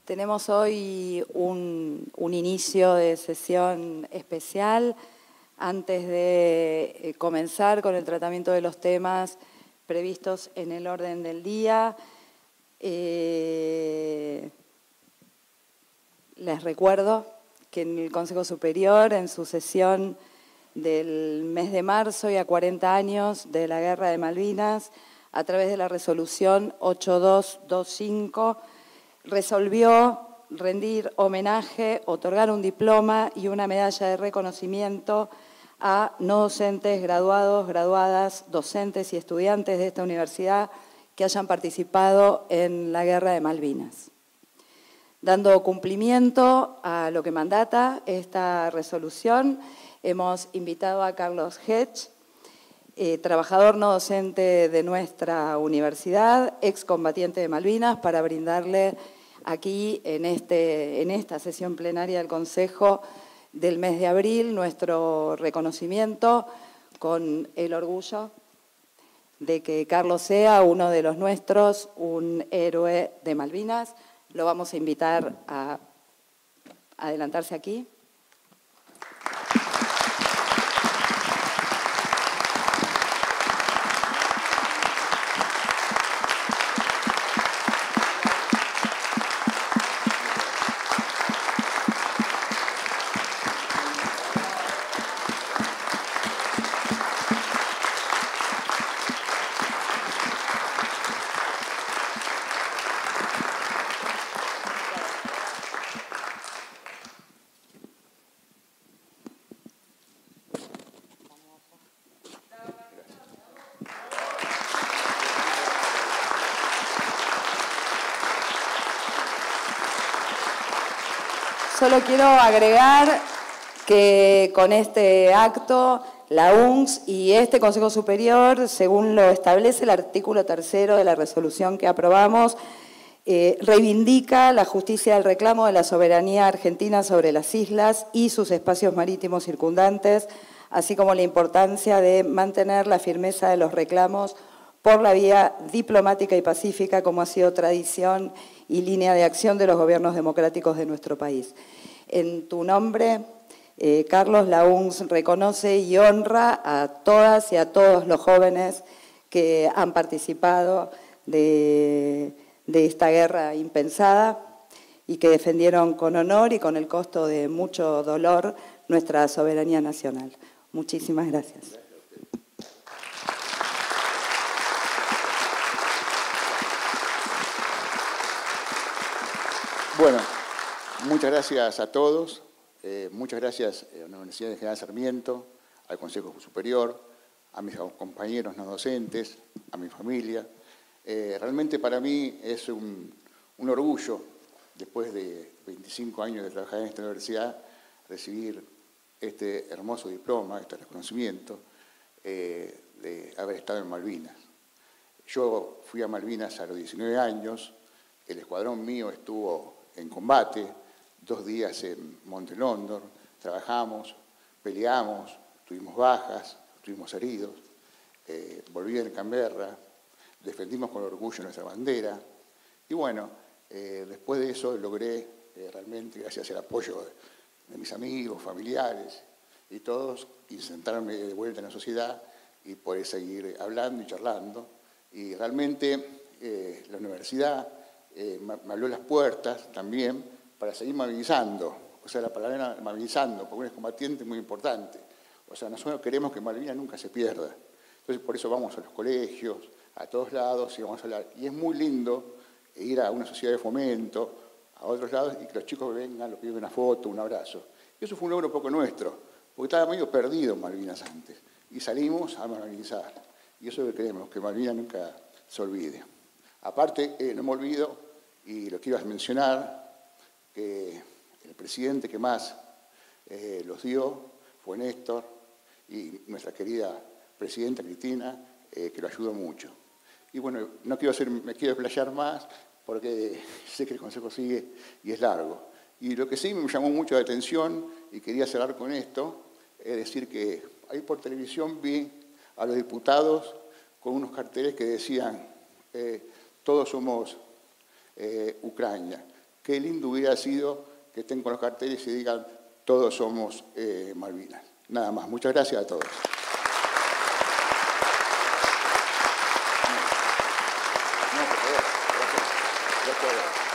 Tenemos hoy un inicio de sesión especial. Antes de comenzar con el tratamiento de los temas previstos en el orden del día, les recuerdo que en el Consejo Superior, en su sesión del mes de marzo y a 40 años de la Guerra de Malvinas, a través de la resolución 8225, resolvió rendir homenaje, otorgar un diploma y una medalla de reconocimiento a no docentes, graduados, graduadas, docentes y estudiantes de esta universidad que hayan participado en la Guerra de Malvinas. Dando cumplimiento a lo que mandata esta resolución, hemos invitado a Carlos Hedge, trabajador no docente de nuestra universidad, excombatiente de Malvinas, para brindarle aquí en esta sesión plenaria del Consejo del mes de abril nuestro reconocimiento, con el orgullo de que Carlos sea uno de los nuestros, un héroe de Malvinas. Lo vamos a invitar a adelantarse aquí. Solo quiero agregar que con este acto la UNCS y este Consejo Superior, según lo establece el artículo 3º de la resolución que aprobamos, reivindica la justicia del reclamo de la soberanía argentina sobre las islas y sus espacios marítimos circundantes, así como la importancia de mantener la firmeza de los reclamos por la vía diplomática y pacífica, como ha sido tradición y línea de acción de los gobiernos democráticos de nuestro país. En tu nombre, Carlos, la UNCS reconoce y honra a todas y a todos los jóvenes que han participado de esta guerra impensada y que defendieron con honor y con el costo de mucho dolor nuestra soberanía nacional. Muchísimas gracias. Bueno, muchas gracias a todos, muchas gracias a la Universidad de General Sarmiento, al Consejo Superior, a mis compañeros no docentes, a mi familia. Realmente para mí es un orgullo, después de 25 años de trabajar en esta universidad, recibir este hermoso diploma, este reconocimiento de haber estado en Malvinas. Yo fui a Malvinas a los 19 años, el escuadrón mío estuvo en combate, 2 días en Monte London, trabajamos, peleamos, tuvimos bajas, tuvimos heridos, volví en Canberra, defendimos con orgullo nuestra bandera y bueno, después de eso logré realmente, gracias al apoyo de mis amigos, familiares y todos, sentarme de vuelta en la sociedad y poder seguir hablando y charlando. Y realmente la universidad me abrió las puertas también para seguir movilizando, o sea, la palabra movilizando, porque un excombatiente muy importante. O sea, nosotros queremos que Malvinas nunca se pierda. Entonces, por eso vamos a los colegios, a todos lados, y vamos a hablar. Y es muy lindo ir a una sociedad de fomento, a otros lados, y que los chicos vengan, los piden una foto, un abrazo. Y eso fue un logro poco nuestro, porque estaba medio perdido Malvinas antes. Y salimos a movilizar. Y eso es lo que queremos, que Malvinas nunca se olvide. Aparte, no me olvido, y lo quiero mencionar, que el presidente que más los dio fue Néstor, y nuestra querida presidenta Cristina, que lo ayudó mucho. Y bueno, me quiero explayar más, porque sé que el Consejo sigue y es largo. Y lo que sí me llamó mucho la atención, y quería cerrar con esto, es decir que ahí por televisión vi a los diputados con unos carteles que decían todos somos Ucrania. qué lindo hubiera sido que estén con los carteles y digan todos somos Malvinas. Nada más. Muchas gracias a todos. No, por favor. Gracias.